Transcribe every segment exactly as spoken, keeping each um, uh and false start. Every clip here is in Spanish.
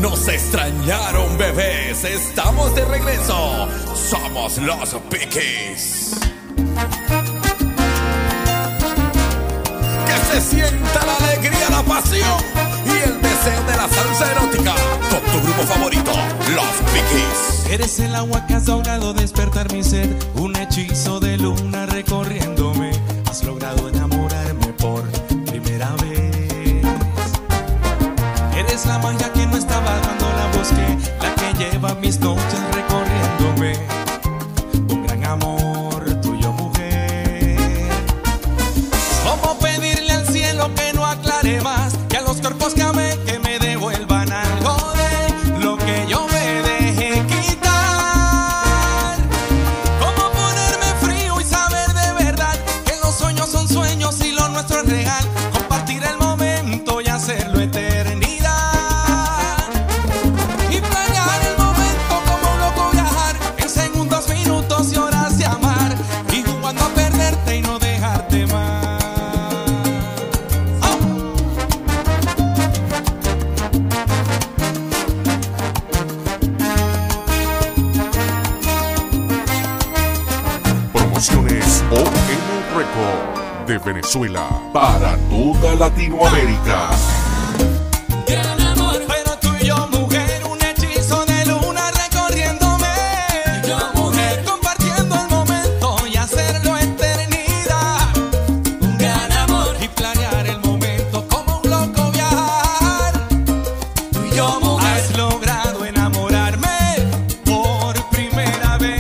Nos extrañaron, bebés. Estamos de regreso. Somos los Piquis. Que se sienta la alegría, la pasión y el deseo de la salsa erótica con tu grupo favorito, los Piquis. Eres el agua que has logrado despertar mi sed, un hechizo de luna recorriéndome. Has logrado enamorarme por primera vez. Eres la magia que no estaba cuando la busqué, la que lleva mis noches recorriéndome. Un gran amor tuyo, mujer. ¿Cómo pedirle al cielo que no aclare más? Que a los cuerpos que amé que me devuelvan algo de lo que yo me dejé quitar. ¿Cómo ponerme frío y saber de verdad que los sueños son sueños y lo nuestro es real? Compartir el momento y hacerlo eternidad. Y planear el momento como un loco, viajar en segundos, minutos y horas de amar. Y jugando a perderte y no dejarte más. Promociones O M Record de Venezuela para toda Latinoamérica. Gran amor, pero tú y yo, mujer, un hechizo de luna recorriéndome. Yo, mujer, compartiendo el momento y hacerlo eternidad. Un gran amor y planear el momento como un loco, viajar. Tú y yo, mujer, has logrado enamorarme por primera vez.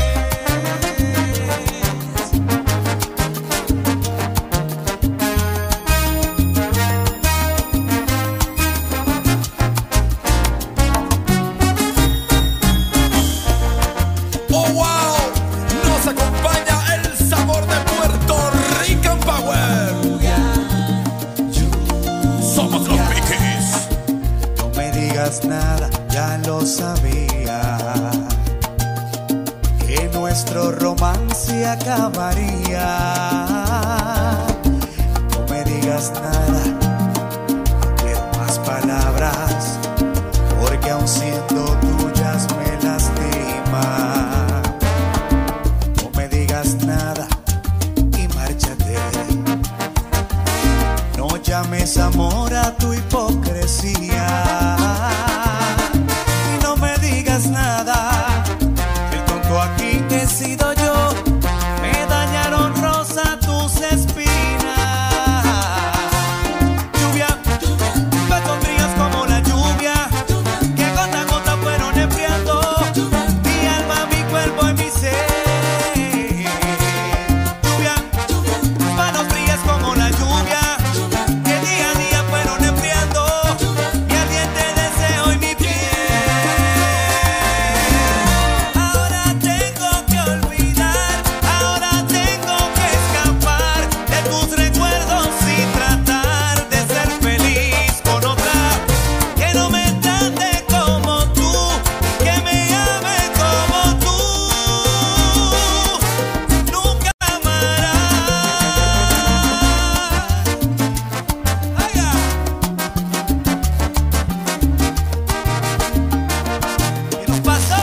¡Oh, wow! Nos acompaña el sabor de Puerto Rican Power. Somos los Piquis. No me digas nada, ya lo sabía, que nuestro romance acabaría. No me digas nada, no quiero más palabras, porque aun siendo tuyas me lastima. No me digas nada y márchate. No llames amor a tu hipocresía. Y no me digas nada, el tonto aquí he sido yo. Me dañaron rosa tus espinas. Lluvia, me frías como la lluvia, que gota a gota fueron enfriando mi alma, mi cuerpo y mi ser. Lluvia, manos frías como la lluvia, que día a día fueron enfriando mi ardiente deseo y mi piel. Ahora tengo que olvidar, ahora tengo que escapar de tus recuerdos y tratar de ser feliz con otra que no me trate como tú, que me ame como tú. Nunca amarás. Ay, ah. ¿Qué nos pasó?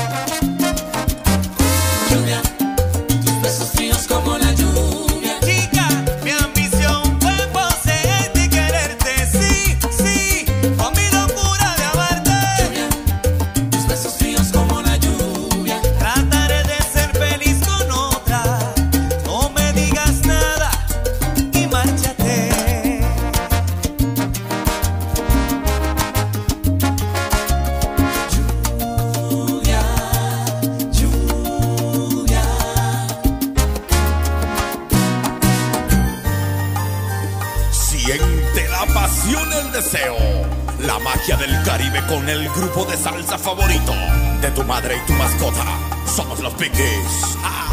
Lluvia, tus besos fríos como la lluvia. Chica, mi ambición fue poseerte y quererte, sí, sí, con mi locura de amarte. Lluvia, tus besos fríos como la lluvia. Trataré de ser feliz con otra, no me digas nada y márchate. Lluvia, lluvia. Siente la pasión, el deseo, la magia del Caribe con el grupo de salsa favorito de tu madre y tu mascota. Somos los Piquis. Ah.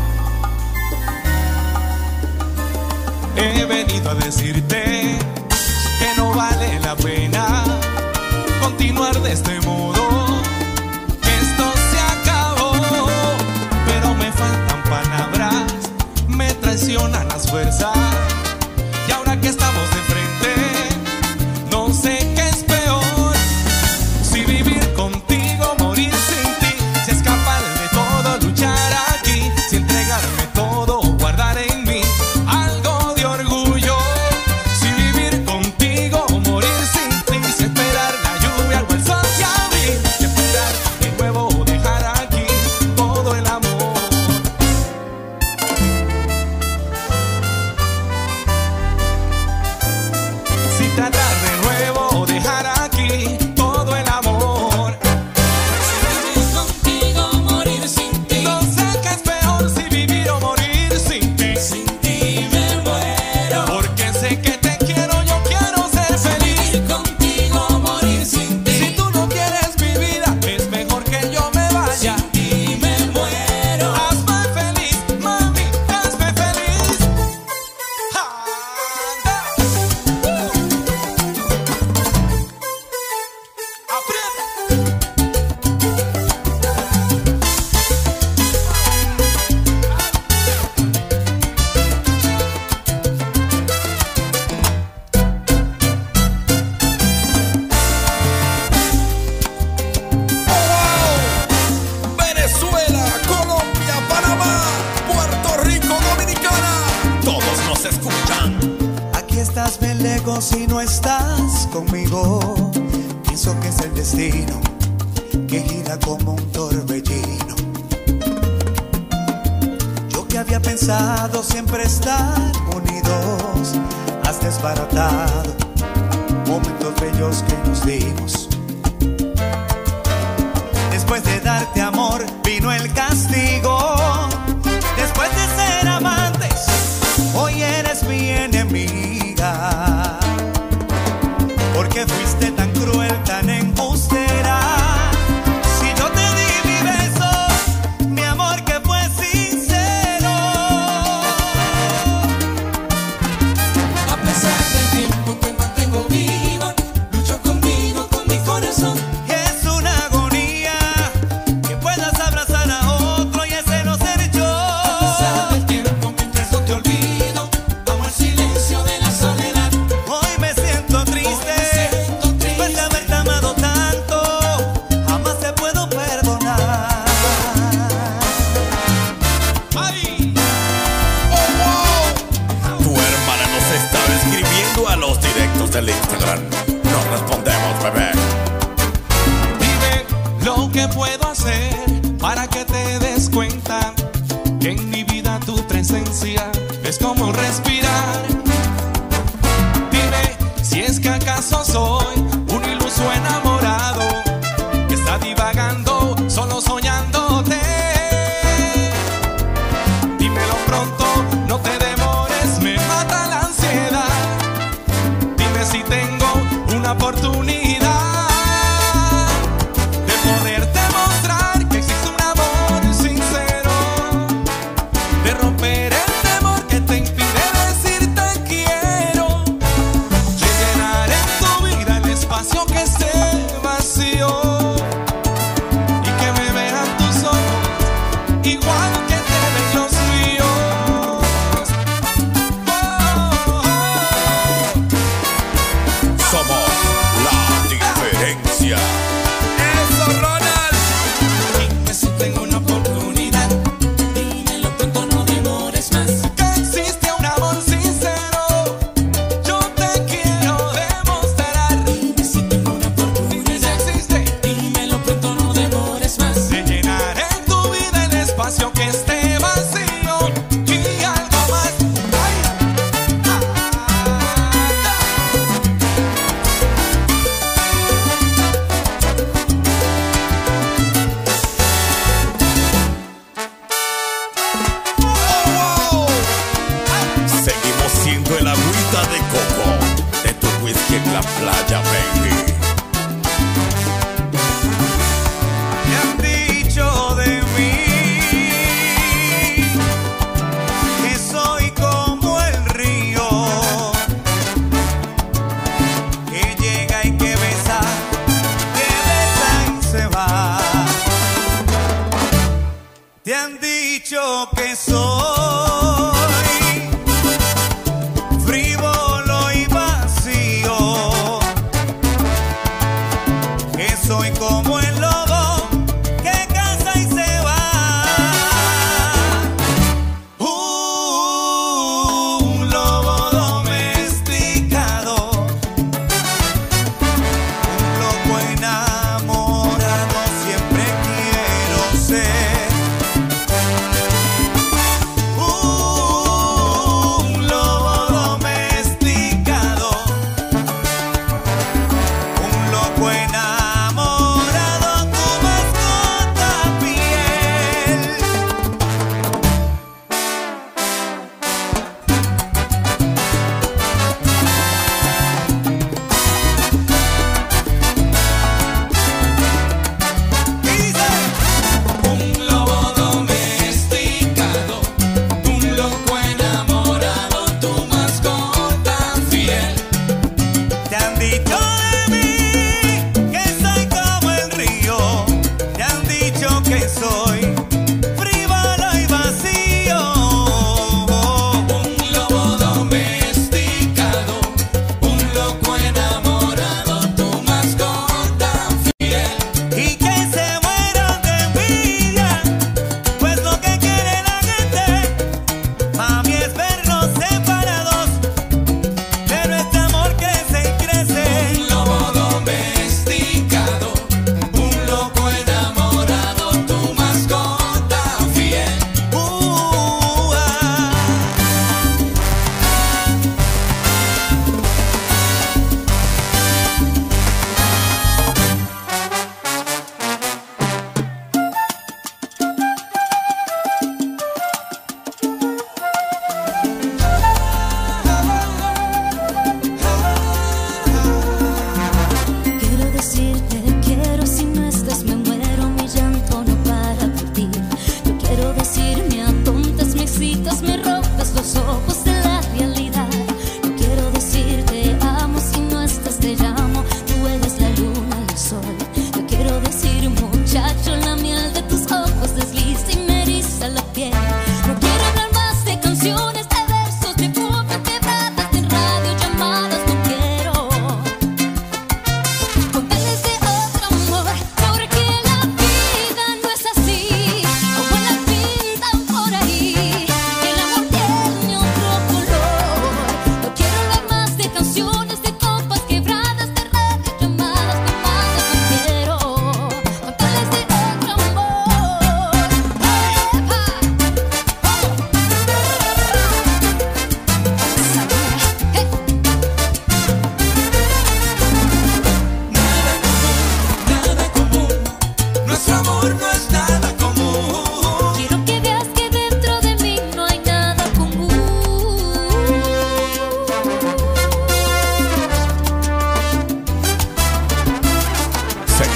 He venido a decirte que no vale la pena continuar de este modo. Esto se acabó, pero me faltan palabras, me traicionan las fuerzas. Y ahora que estamos de frente, no sé qué es peor, si vivir Pero si no estás conmigo, pienso que es el destino que gira como un torbellino. Yo que había pensado siempre estar unidos, has desbaratado momentos bellos que nos dimos. Después de darte amor vino el castigo. Después de ser amantes, hoy eres mi enemiga. Porque fuiste tan cruel, tan embustera. Si yo te di mi beso, mi amor que fue sincero. A pesar del tiempo que mantengo vivo, lucho conmigo, con mi corazón. Es una agonía que puedas abrazar a otro y ese no ser yo. A pesar del tiempo mientras no te olvido, amo el silencio de la soledad. Hoy me siento triste. Después de haberte amado tanto, jamás te puedo perdonar. ¡Ay! Tu hermana nos estaba escribiendo a los directos del Instagram. No respondemos, bebé. Dime lo que puedo hacer para que te des cuenta que en mi vida tu presencia es como respirar. Dime si es que acaso soy un iluso enamorado que está divagando solo soñándote. Dímelo pronto, no te demores, me mata la ansiedad. Dime si tengo una oportunidad de poderte mostrar que existe un amor sincero, de romper el temor que te impide decir te quiero, de llenar en tu vida el espacio que esté vacío y que me vean tus ojos igual que te ven los míos. Oh, oh, oh. Somos la diferencia. ¡Eso, Ronald! Dime si tengo una oportunidad, Dímelo pronto, no demores más. que existe un amor sincero. Yo te quiero demostrar. Dime si tengo una Dime si oportunidad. existe, Dímelo pronto, no demores más. de llenar en tu vida el espacio que esté vacío y algo más. Ay, ah, ah. Seguimos siendo el agüita de coco de tu whisky en la playa, baby. Me han dicho de mí que soy como el río que llega y que besa, que besa y se va. Te han dicho que soy frívolo y vacío, que soy como el lobo que caza y se va. Un lobo domesticado, un loco enamorado, siempre quiero ser. Un lobo domesticado, un loco enamorado.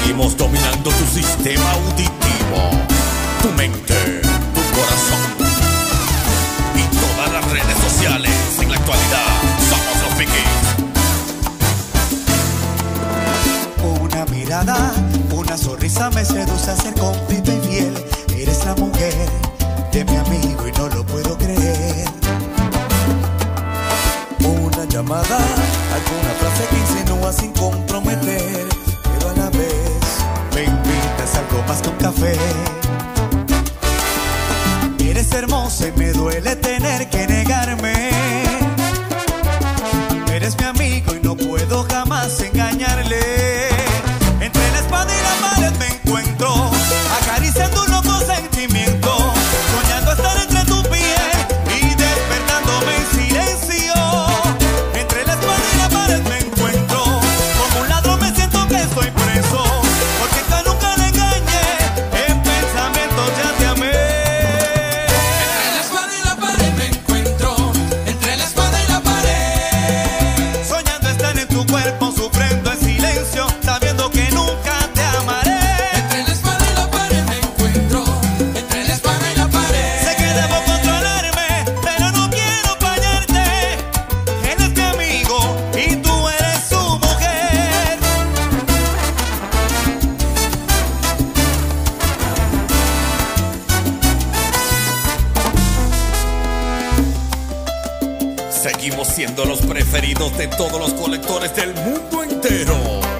Seguimos dominando tu sistema auditivo, tu mente, tu corazón y todas las redes sociales. En la actualidad somos los Vikings. Una mirada, una sonrisa me seduce a ser cómplice y fiel. Eres la mujer de mi amigo y no lo puedo creer. Una llamada, alguna frase que insinúa sin comprometer, pero a la vez me invitas a algo más que un café. Eres hermosa y me duele tener que negarme. Eres mi amigo y no puedo jamás engañarle. Entre la espada y la pared me encuentro, acariciando un loco sentimiento, soñando estar entre tu piel y despertándome en silencio. Entre la espada y la pared me encuentro, como un ladrón me siento que estoy preso, porque que nunca le engañé, en pensamiento ya te amé. Entre la espada y la pared me encuentro, entre la espada y la pared, Soñando estar en tu cuerpo, sufriendo en silencio, sabiendo que nunca te amaré. entre la espada y la pared me encuentro, entre la espada y la pared. Sé que debo controlarme, pero no quiero fallarte. Él es mi amigo y tú eres su mujer. Seguimos siendo los preferidos de todos los colectores del mundo entero.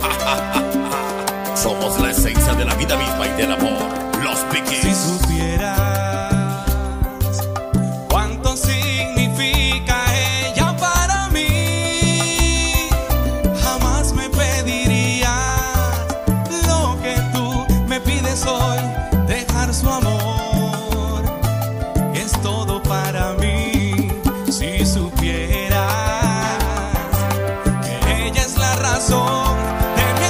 Somos la esencia de la vida misma y del amor, los Si Vikings. supieras cuánto significa ella para mí, jamás me pedirías lo que tú me pides hoy, dejar su amor, que es todo para mí. Si supieras que ella es la razón de mi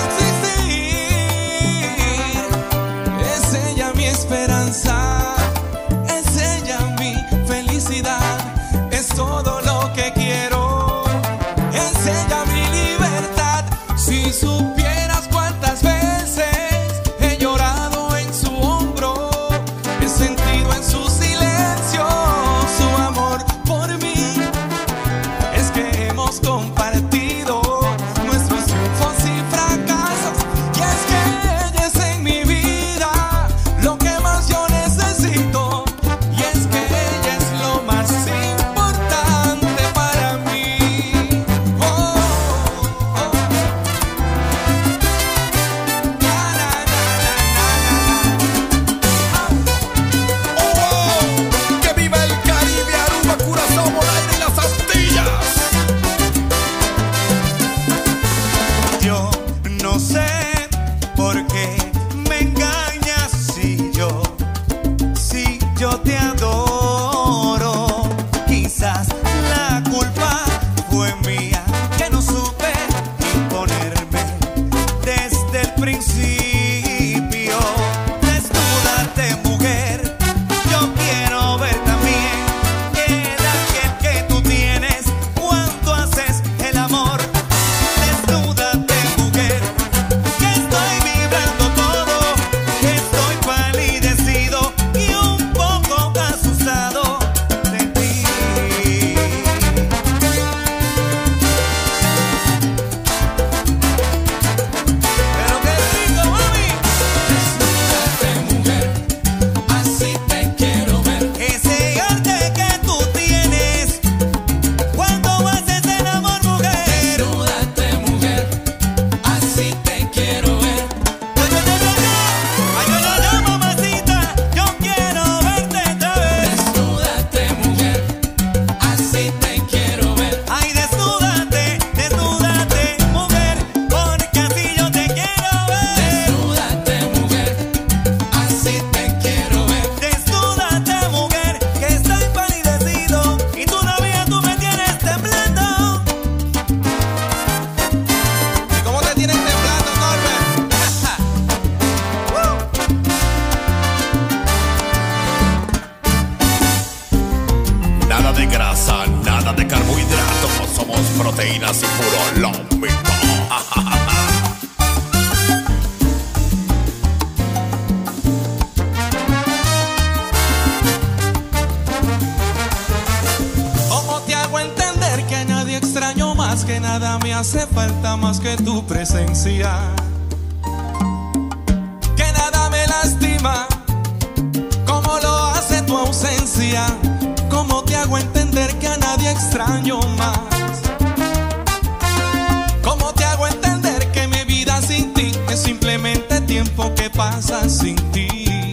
existir, es ella mi esperanza, es ella mi felicidad, es todo lo que quiero, es ella mi libertad. Si supieras cuántas veces he llorado en su hombro, he sentido en su silencio su amor por mí, es que hemos compartido nuestros triunfos y fracasos, y es que ella es en mi vida lo que más yo necesito, y es que ella es lo más importante para mí. Oh, oh, oh. Na, na, na, na, na, na. ¡Oh! ¡Que viva el Caribe, Aruba, Curazao, Bonaire y las Antillas! Yo no sé por qué me engañas si yo, si yo te adoro. Quizás la culpa fue mía, que no supe imponerme desde el principio. Desnúdate, mujer, yo quiero ver también el ángel que tú tienes cuando haces el amor. Desnúdate, mujer, que estoy vibrando todo, que estoy palidecido y un poco asustado de ti. Pero qué rico. más que tu presencia, que nada me lastima como lo hace tu ausencia. ¿Cómo te hago entender que a nadie extraño más? ¿Cómo te hago entender que mi vida sin ti es simplemente tiempo que pasa sin ti?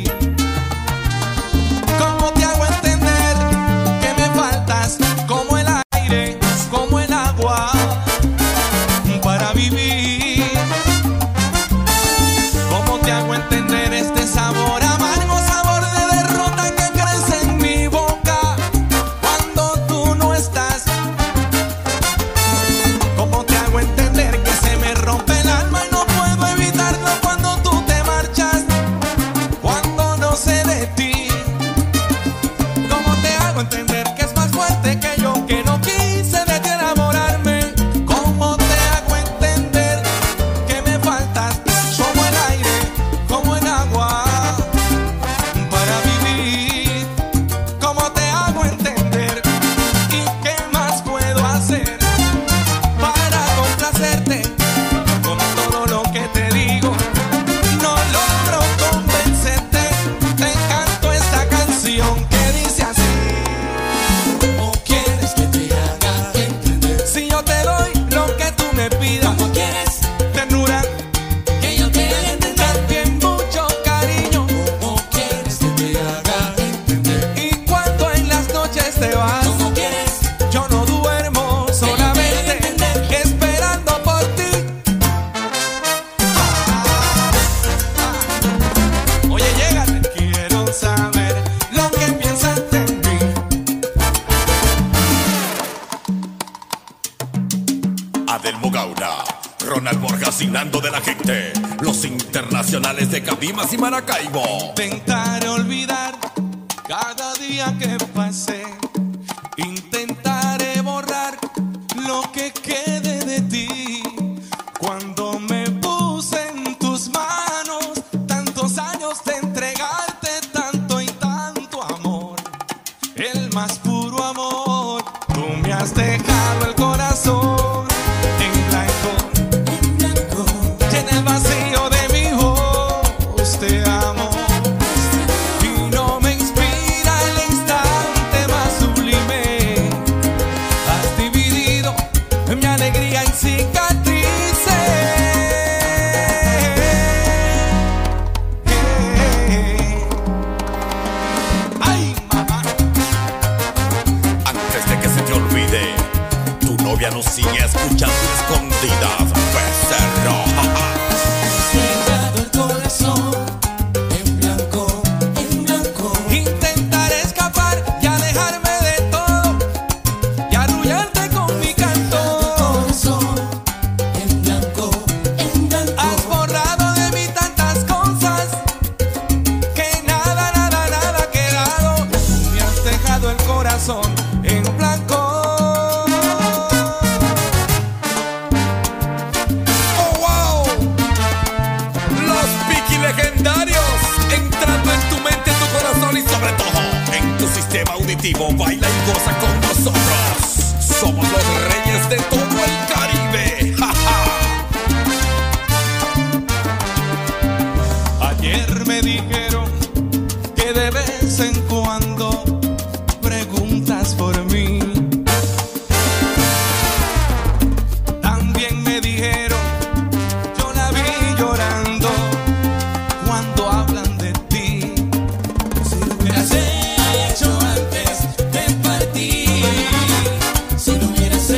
¿Cómo te hago entender que me faltas como el aire, como el agua para vivir? ¿Cómo te hago entender este sabor amargo, sabor de derrota que crece en mi boca cuando tú no estás? ¿Cómo te hago entender que se me rompe el alma y no puedo evitarlo cuando tú te marchas, cuando no sé de ti? ¿Cómo te hago entender que es más fuerte que yo, que no quise de ti enamorarme? ¿Cómo te hago entender que me faltas como el aire, como el agua para vivir? ¿Cómo te hago entender y qué más puedo hacer para complacerte con todo lo que te digo? No logro convencerte, te canto esta canción que dice así. ¿Cómo quieres que te haga entender? Si yo te doy lo que tú me pidas, ¿Cómo quieres ternura, que yo te haga entender? también mucho cariño. ¿Cómo quieres que te haga entender? Y cuando en las noches te vas, ¿Cómo quieres yo no duermo solamente esperando por ti. Ah, ah. Oye, llégate, quiero saber lo que piensas de mí. Adelmo Gauna, Ronald Borjas y Nando de la Gente, los internacionales de Cabimas y Maracaibo. Intentaré olvidar cada día que pasé. Intentaré borrar lo que quede de ti. Cuando me puse en tus manos, tantos años de entregarte tanto y tanto amor, el más puro amor. Tú me has dejado el corazón en blanco, en blanco? y en el vacío de mi voz te amo. Y no me inspira el instante más sublime. Has dividido mi alegría en cicatrices. Ay, mamá. Antes de que se te olvide, tu novia nos sigue escuchando escondidas. Becerro. Cerrado el corazón, en blanco, en blanco. Intentaré escapar y alejarme de todo y arrullarte con mi canto. Corazón, en blanco, en blanco. Has borrado de mí tantas cosas que nada, nada, nada ha quedado. Me has dejado el corazón en blanco. ¡Oh, wow! Los Piki legendarios entrando en tu mente, en tu corazón y sobre todo En tu sistema auditivo, baila y goza con nosotros. Somos los reyes de todo el Caribe. ¡Ja, ja! ayer me dijeron que de vez en cuando preguntas por mí. También me dijeron, yo la vi llorando cuando hablan de ti. Si lo hubieras hecho antes de partir, si lo hubieras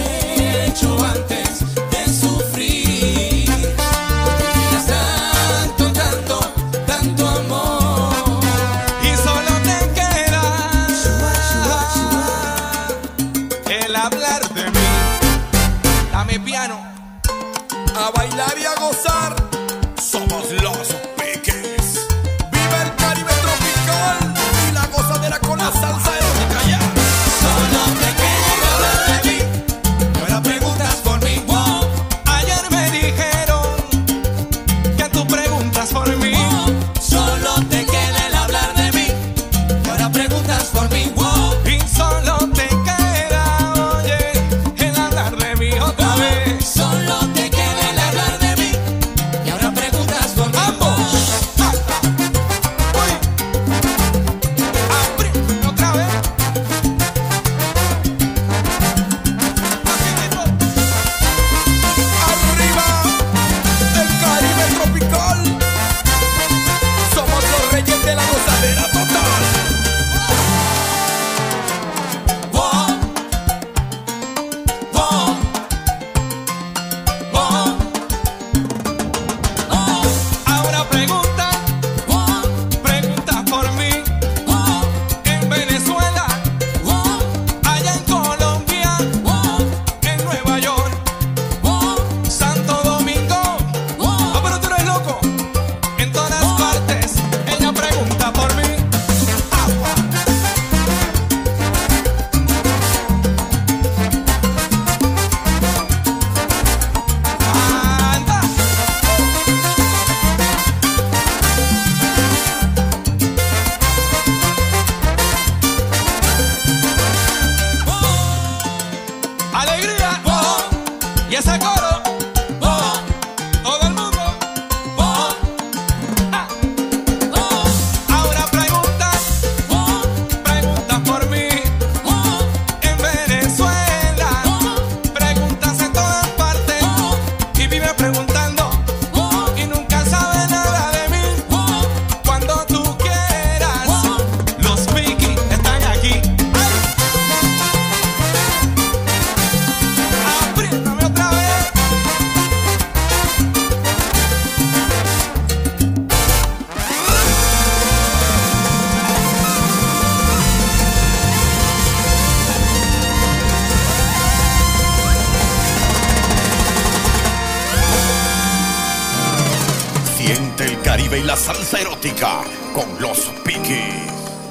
Siente el Caribe y la salsa erótica con los Piquis.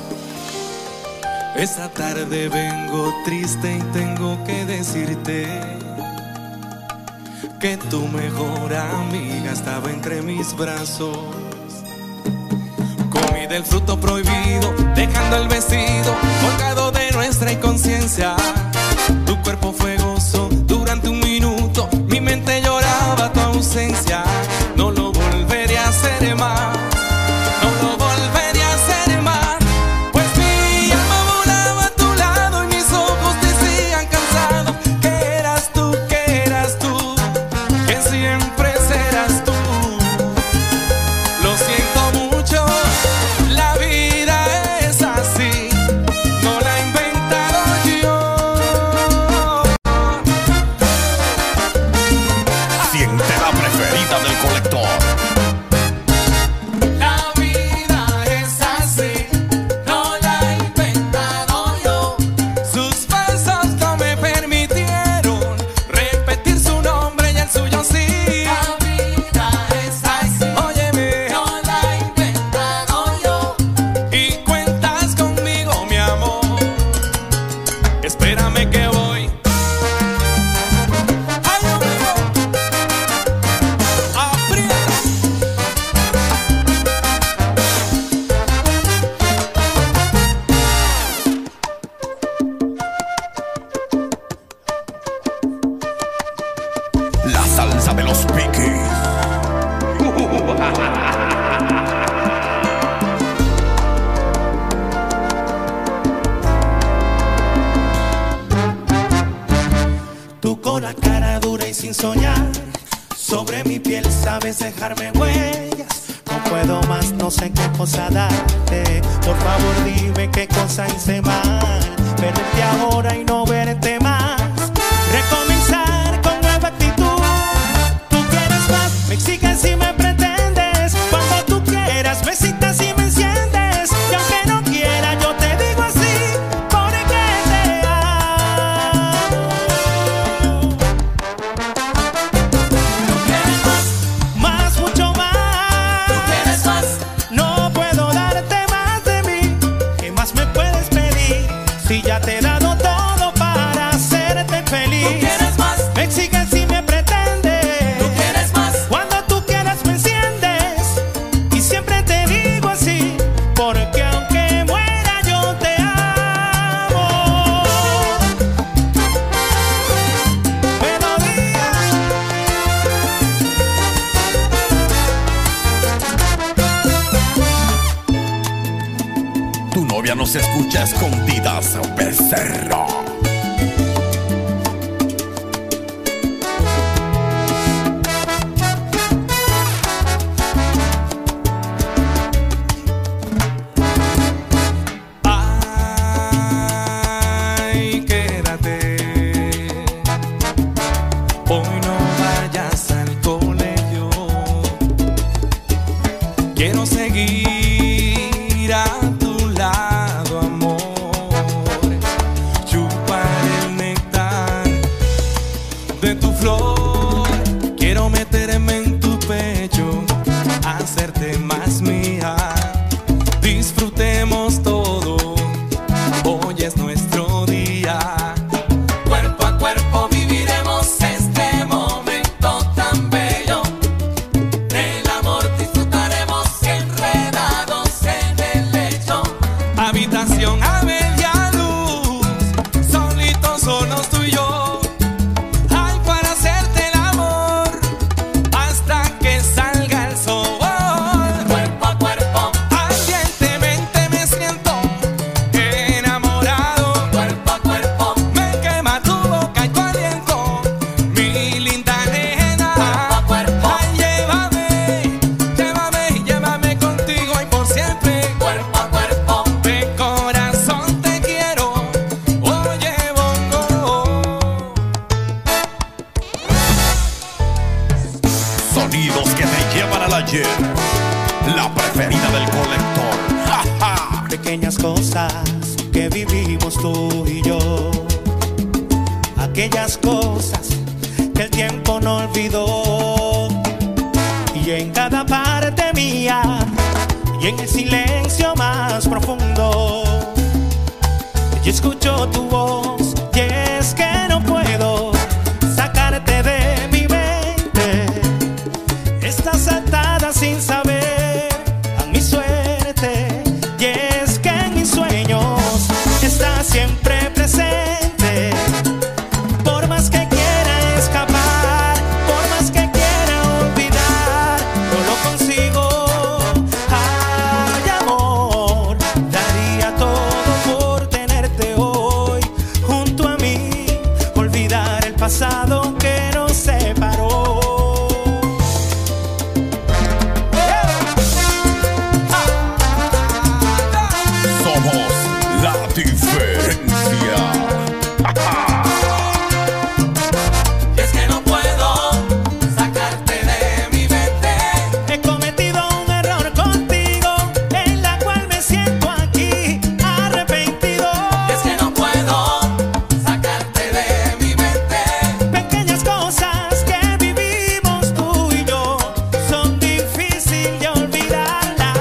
Esta tarde vengo triste y tengo que decirte que tu mejor amiga estaba entre mis brazos. Comí del fruto prohibido, dejando el vestido colgado de nuestra inconsciencia. Tu cuerpo fue gozo durante un minuto, mi mente lloraba tu ausencia. No lo volveré a hacer más, no lo volveré a hacer más. Pues mi alma volaba a tu lado y mis ojos decían cansados que eras tú, que eras tú, que siempre serás tú. Lo siento mucho, la vida es así, no la he inventado yo. Siente la preferida del colector. La vida es así, no la he inventado yo. Sus pasos no me permitieron repetir su nombre y el suyo sí. La vida es así, Óyeme, no la he inventado yo. y cuentas conmigo, mi amor. Espérame que voy. Ay, Dios mío. Aprieta. La salsa de los Piquis. Tú con la cara dura y sin soñar, sobre mi piel sabes dejarme huellas. No puedo más, no sé qué cosa darte. Por favor dime qué cosa hice mal. Perderte ahora y no verte más. Recomenzar con nueva actitud. Tú quieres más, me exiges y me pretendes. Cuando tú quieras me citas y me enciendes. Y aunque no quiera yo te digo así, porque te amo. Tú quieres más, Más, mucho tú más. quieres más. No puedo darte más de mí. ¿Qué más me puedes pedir? Si ya te he dado todo para hacerte Tú feliz. quieres más, Me exiges y me pretendes. tú quieres más. Cuando tú quieras me enciendes. Y siempre te digo así, porque aunque muera yo te amo. Melodía. Tu novia no se escucha a escondidas, becerro. Ay, quédate. Hoy no vayas al colegio. Quiero seguir a tu lado, amor. Chupar el néctar de tu flor. Quiero meterme en tu pecho, hacerte más mía. Disfrutemos todo, hoy es nuestro día. Cuerpo a cuerpo viviremos este momento tan bello. Del amor disfrutaremos enredados en el lecho. Habitación a media luz, solitos, solos tú y yo. Ay, para hacerte el amor hasta que salga el sol. Cuerpo a cuerpo, Ardientemente me siento enamorado. cuerpo a cuerpo, Me quema tu boca y tu aliento, mi linda nena. Cuerpo a cuerpo. Ay, llévame, llévame, llévame contigo y por siempre. cuerpo a cuerpo. De corazón te quiero, oye, bongo. Sonidos que te llevan al ayer. La preferida del colector. ¡Ja, ja! Pequeñas cosas que vivimos tú y yo. Aquellas cosas que el tiempo no olvidó. Y y en cada parte mía y en el silencio más profundo yo escucho tu voz y es que no puedo sacarte de mi mente. Estás atada sin saber a mi suerte y es que en mis sueños estás siempre presente. Por más que quiera escapar, por más que quiera olvidar, no lo consigo. Ay, amor, daría todo por tenerte hoy junto a mí, olvidar el pasado que nos separó. Somos la diferencia. Es que no puedo sacarte de mi mente. He cometido un error contigo, en la cual me siento aquí arrepentido. Es que no puedo sacarte de mi mente. Pequeñas cosas que vivimos tú y yo son difíciles de olvidarlas.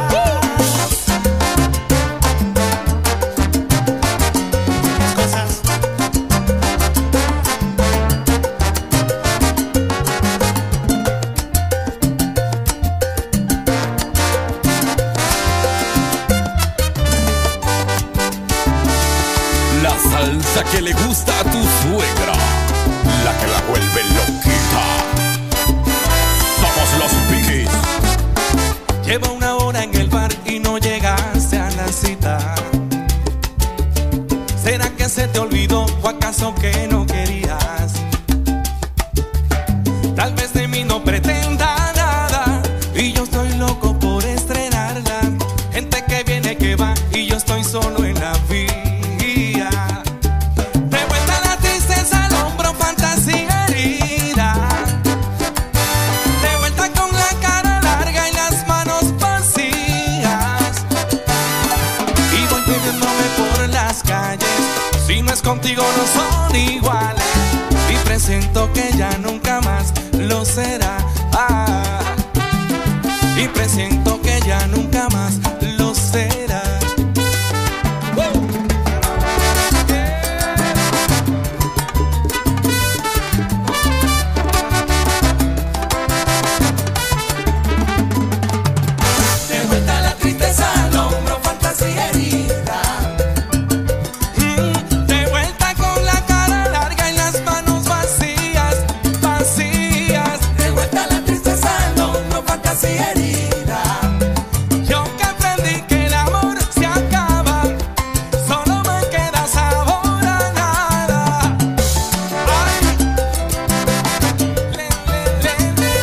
Cosas. La salsa que le gusta a tu suegra, la que la vuelve loquita. Somos los Biggies. Llevo una hora en el bar y no llegaste a la cita. ¿Será que se te olvidó o acaso que no querías? Tal vez de mí no pretenda nada y yo estoy loco por estrenarla. Gente que viene, que va y yo estoy solo en la vía. De vuelta la tristeza al hombro, fantasía herida. De vuelta con la cara larga y las manos vacías. Y voy pidiéndome por las calles, si no es contigo no son iguales. Y presiento que ya nunca más lo será. Ah, y presiento que ya nunca más lo será. De vuelta la tristeza al hombro, fantasía herida. Mm, De vuelta con la cara larga y las manos vacías, vacías. De vuelta la tristeza al hombro, fantasía herida. Yo que aprendí que el amor se acaba, solo me queda sabor a nada. Ay, le, le, le, le.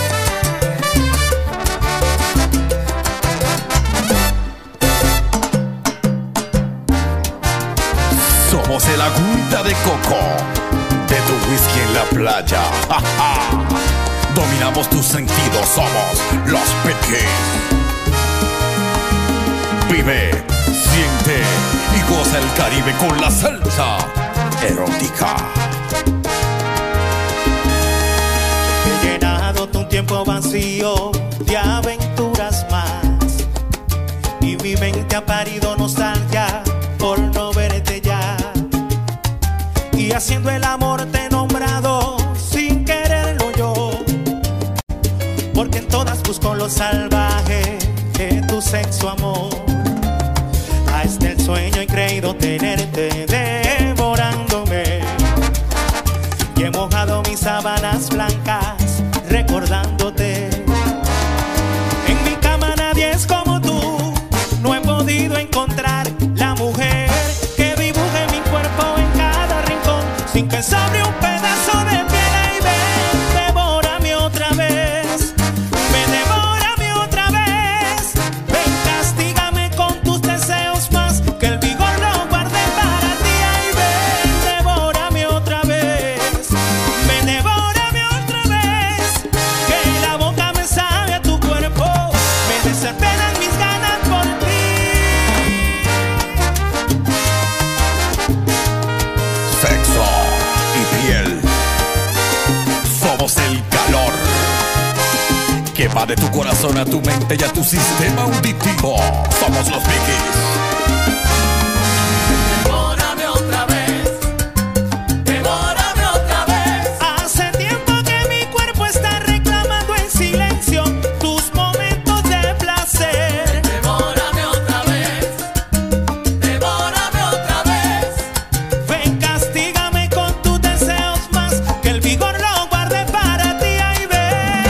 Somos el agüita de coco de tu whisky en la playa. Ja, ja. Dominamos tus sentidos, somos los Biggies. Vive, siente y goza el Caribe con la salsa erótica. He llenado tu tiempo vacío de aventuras más y mi mente ha parido nostalgia por no verte ya. Y haciendo el amor te he nombrado sin quererlo yo, porque en todas busco lo salvaje de tu sexo amor. Hasta el sueño he creído tenerte devorándome y he mojado mis sábanas blancas recordándote. En mi cama nadie es como tú, no he podido encontrar la mujer que dibuje mi cuerpo en cada rincón sin que sobre un pedazo de piel. Y ven, devórame otra vez, ven, devórame otra vez, ven, castígame con tus deseos más, que el vigor lo guarde para ti. Y ven, devórame otra vez, ven, devórame otra vez, que la boca Va de tu corazón a tu mente y a tu sistema auditivo. Somos los Biggies. Devórame otra vez, devórame otra vez. Hace tiempo que mi cuerpo está reclamando en silencio tus momentos de placer. Devórame otra vez, devórame otra vez. Ven, castígame con tus deseos más, que el vigor lo guarde para ti, ahí ven.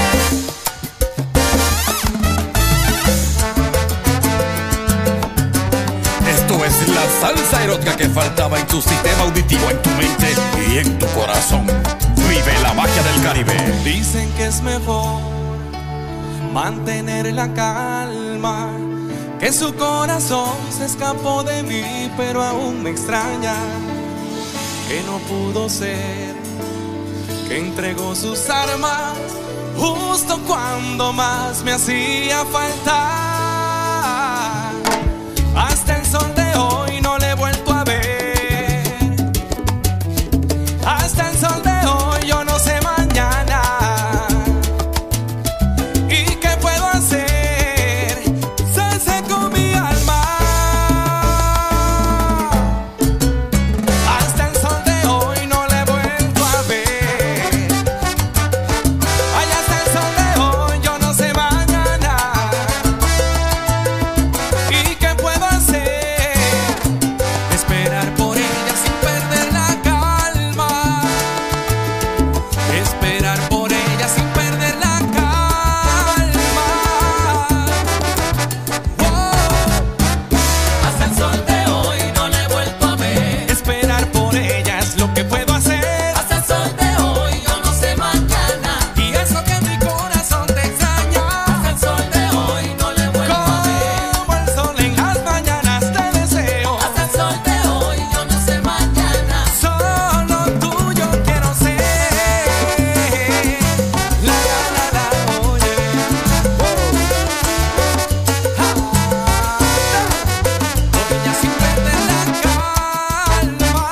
Esto es la salsa erótica que faltaba en tu sistema auditivo, en tu mente y en tu corazón. Vive la magia del Caribe. Dicen que es mejor mantener la calma, que su corazón se escapó de mí, pero aún me extraña, que no pudo ser, que entregó sus armas justo cuando más me hacía falta. Hasta el sol de hoy no le he vuelto a ver. Hasta el sol de hoy yo no sé mañana. ¿Y qué puedo hacer? Se secó mi alma. Hasta el sol de hoy no le he vuelto a ver. Ay, hasta el sol de hoy yo no sé mañana. ¿Y qué puedo hacer? Esperar por ella sin perder la calma. Esperar por ella sin perder la calma. Oh, Hasta el sol de hoy no le he vuelto a ver. esperar por ella es lo que puedo hacer. Hasta el sol de hoy yo no sé mañana. Y eso que mi corazón te extraña. Hasta el sol de hoy no le he vuelto a ver. Como el sol en las mañanas te deseo. Hasta el sol de hoy yo no sé mañana. Solo tuyo quiero ser. La la la la, oye. Ah, por ella sin perder la calma.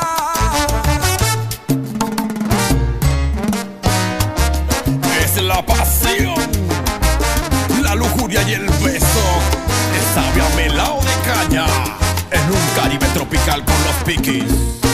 Es la pasión, la lujuria y el beso. Es sabia melao de caña en un Caribe tropical con los Biggies.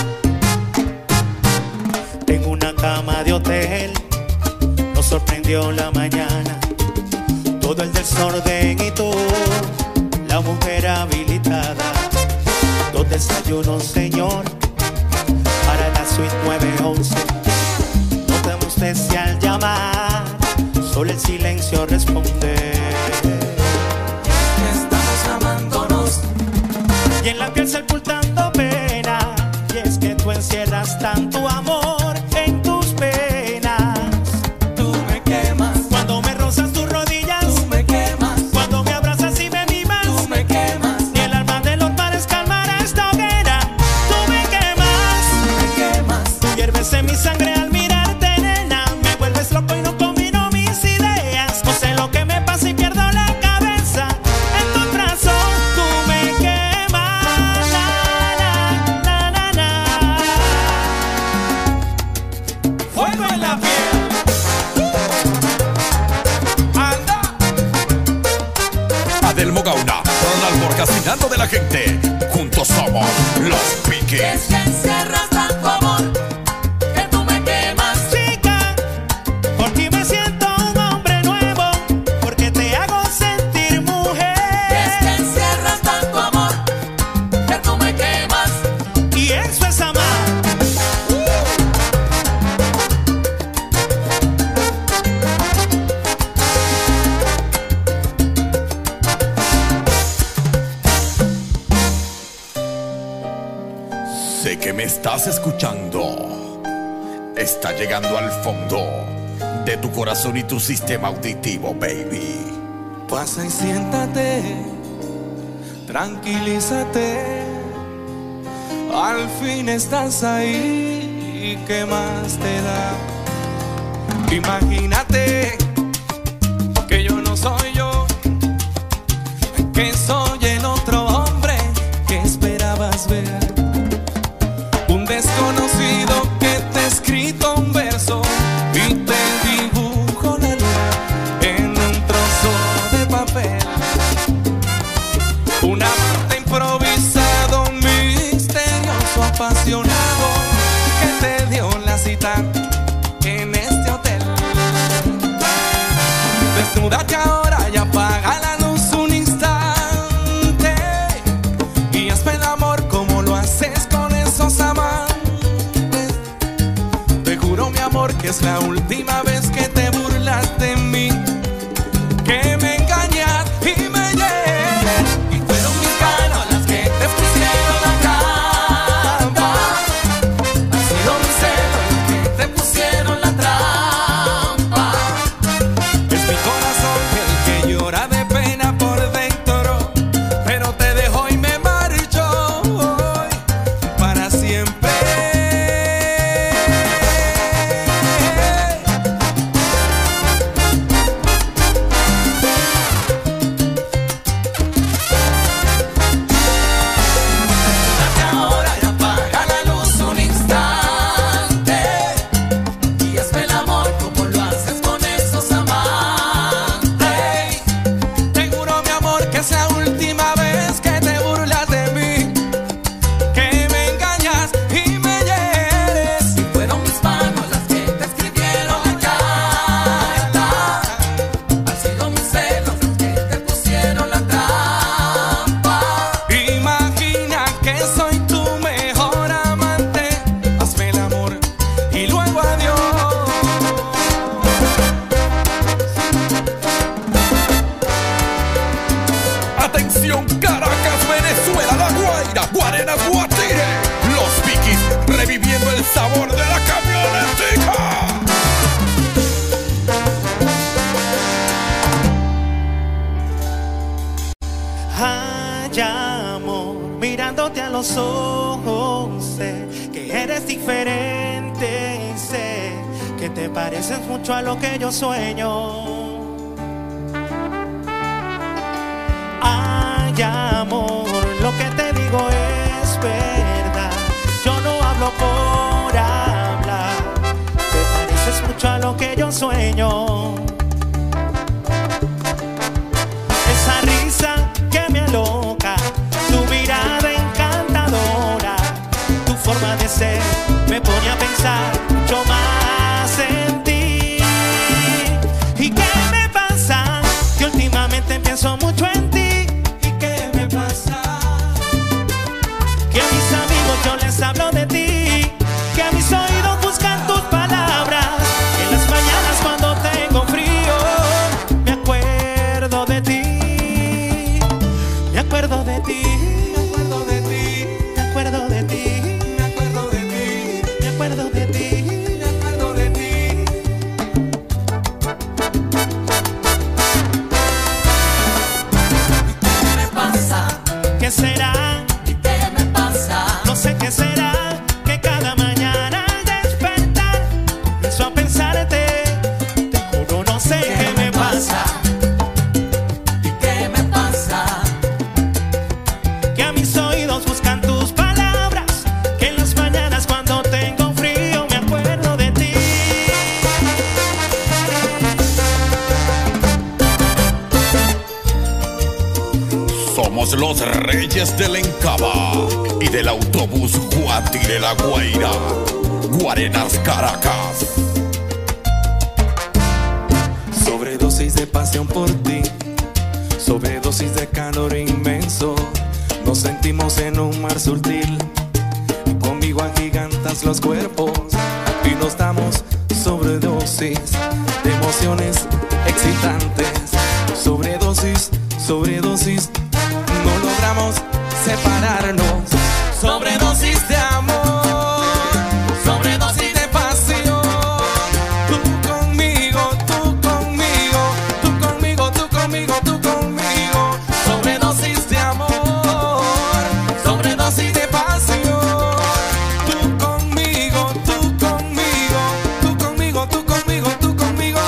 Tengo una cama de hotel, nos sorprendió la mañana. Todo el desorden y tú, la mujer habilitada. Dos desayunos, señor, para la suite nueve once. No teme usted si al llamar, solo el silencio responde. Estamos amándonos. Y en la piel sepultando pena, y es que tú encierras tanto amor en tus penas. Tú me quemas, Cuando me rozas tus rodillas, tú me quemas, cuando me abrazas y me mimas, tú me quemas, ni el alma de los mares calmará esta hoguera. Tú me quemas, me quemas. tú hierves en mi sangre al mirarte, nena. Me vuelves loco y no combino mis ideas. No sé lo que me pasa y pierdo la cabeza. En tu brazo tú me quemas, na, na, na, na, na. Fuego en la piel. Anda. Adelmo Gauna, Ronald Borja, Sinando de la gente. Juntos somos los Es Biggies. que encierras tanto amor que tú me quemas. Chica, por ti me siento un hombre nuevo, porque te hago sentir mujer. Es que encierras tanto amor que tú me quemas. Y eso es amar. Sé que me estás escuchando. Está llegando al fondo de tu corazón y tu sistema auditivo, baby. Pasa y siéntate, tranquilízate. Al fin estás ahí, ¿qué más te da? Imagínate que yo no soy yo, que soy el otro hombre que esperabas ver. Un desconocido que te ha escrito un verso y te dibujo la luna en un trozo Desnúdate ahora y apaga la luz un instante y hazme el amor como lo haces con esos amantes. Te juro, mi amor, que es la última vez que te burlas de mí, que me engañas y me hieres. Y fueron mis manos las que te pusieron la trampa. Han sido mis celos los que te pusieron la trampa. Es mi corazón el que llora de pena por dentro, pero te dejo y me marcho hoy para siempre. Ahora y apaga la luz un instante y hazme el amor como lo haces con esos amantes. Te juro, mi amor, que es la última vez que te burlas de mí, que me engañas y me hieres. Y fueron mis manos las que te escribieron la carta. Han sido mis celos los que te pusieron la trampa. Imagina que soy tu mejor amante. Hazme el amor y luego adiós. Atención, Caracas, Venezuela, La Guaira, Guarenas, Guatire. Los Vikis reviviendo el sabor de la camionetica. Ay, amor, mirándote a los ojos, sé que eres diferente y sé que te pareces mucho a lo que yo sueño. Ay, amor, lo que te digo es verdad. Yo no hablo por hablar. Te pareces mucho a lo que yo sueño. Esa risa que me aloca, tu mirada encantadora, tu forma de ser me pone a pensar mucho más en ti. ¿Y qué me pasa? Que últimamente pienso mucho en ti. ¿Y qué me pasa? Que a mis amigos yo les hablo de ti, que a mis oídos buscan tus palabras. En las mañanas cuando tengo frío me acuerdo de ti. Me acuerdo de ti, me acuerdo de ti, me acuerdo de ti, me acuerdo de ti, me acuerdo de ti, me acuerdo de ti. ¿Qué me pasa? ¿Qué será? ¿Qué me pasa? No sé qué será, que cada mañana al despertar empiezo a pensarte. Te juro, no sé qué me pasa. ¿Qué me pasa? Que a mis oídos buscan tus palabras, que en las mañanas cuando tengo frío me acuerdo de ti. Somos los reyes del Encaba y del autobús Guatire, La Guaira, Guarenas, Caracas. Sobredosis de pasión por ti, sobredosis de calor inmenso. Nos sentimos en un mar sutil, conmigo agigantas los cuerpos y nos damos sobredosis de emociones excitantes. Sobredosis, sobredosis, no logramos separarnos. Sobredosis de amor, sobredosis de pasión. Tú conmigo, tú conmigo, tú conmigo, tú conmigo, tú conmigo. Sobredosis de amor, sobredosis de pasión. Tú conmigo, tú conmigo, tú conmigo, tú conmigo, tú conmigo.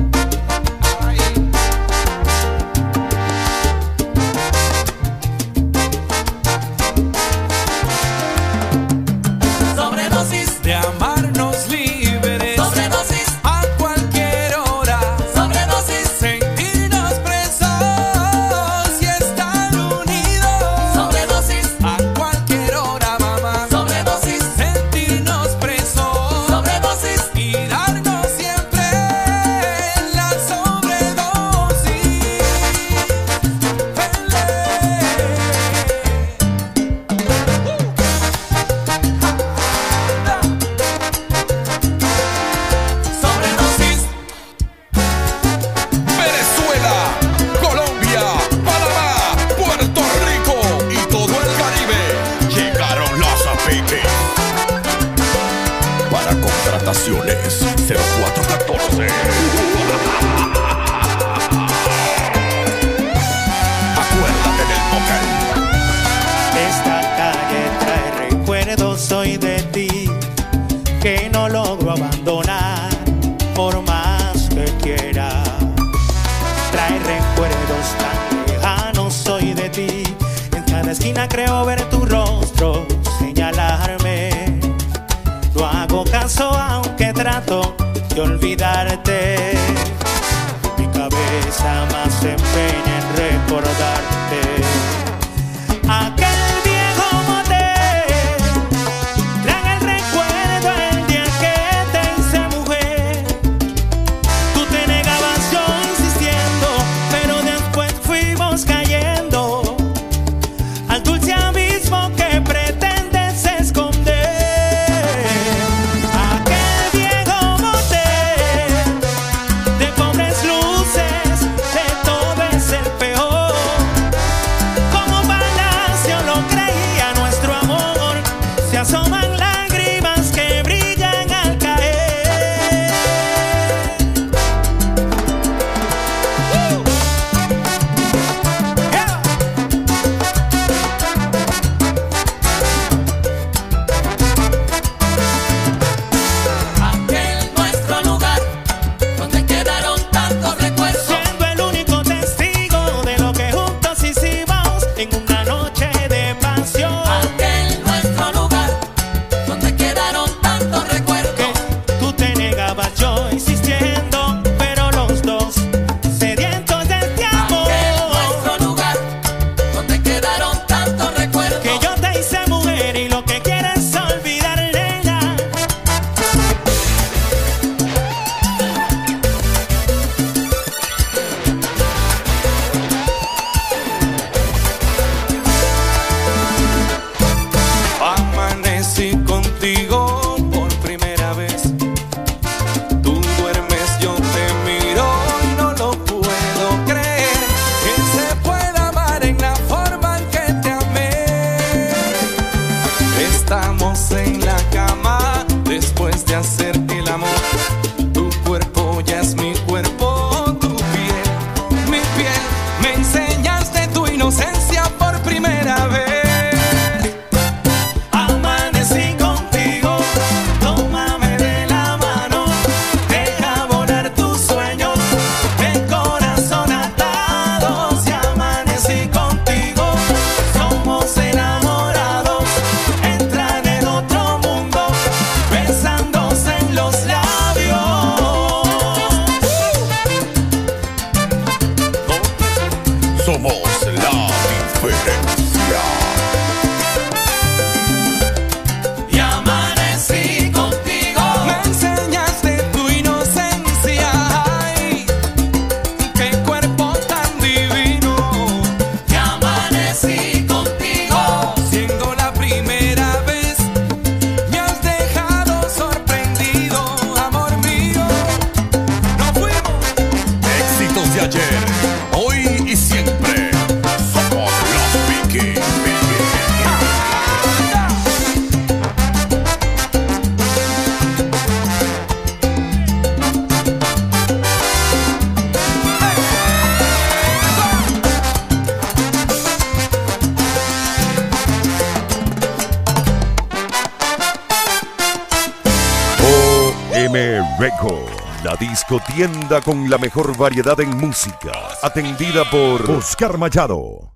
Ay. Contrataciones cero cuatro catorce. Acuérdate del póker. Esta calle trae recuerdos hoy de ti que no logro abandonar por más que quiera. Trae recuerdos tan lejanos hoy de ti. En cada esquina creo ver tu rostro señalarme. No hago caso aunque trato de olvidarte. Mi cabeza más se empeña en recordarte. Aquel viejo motel trae el recuerdo el día que te hice mujer. Tú te negabas, yo insistiendo, pero después fuimos cayendo al dulce abismo que pretendes esconder. Aquel viejo motel de pobres luces, de todo es el peor. Como palacio lo creía nuestro amor, se asoman lágrimas que brillan al caer. ¡Uh! ¡Yeah! Aquel nuestro lugar donde quedaron tantos recuerdos. Siendo el único testigo de lo que juntos hicimos en una noche de pasión. Aquel nuestro lugar donde quedaron tantos recuerdos. Tú te negabas, yo insistiendo, pero los dos sedientos de este amor. Aquel nuestro lugar donde quedaron tantos recuerdos. Que yo te hice mujer y lo que quieres es olvidar, nena. Amanecí contigo por primera vez. Tú duermes, yo te miro y no lo puedo creer. Que se pueda amar en la forma en que te amé. Estamos en la cama después de hacer el amor. Tu cuerpo ya es mi cuerpo, tu piel, mi piel. Me enseñaste tu inocencia por primera vez. Amanecí contigo, tómame de la mano, deja volar tus sueños, el corazón atado. Si amanecí contigo, somos enamorados, entran en otro mundo, besándose en los labios. Somos la diferencia. Y amanecí contigo. Me enseñaste tu inocencia, ay, qué cuerpo tan divino. Y amanecí contigo. Siendo la primera vez, me has dejado sorprendido, amor mío. Nos fuimos. Éxitos de ayer, hoy y siempre. Somos los Vicky. O M Record, la disco tienda con la mejor variedad en música, atendida por Oscar Machado.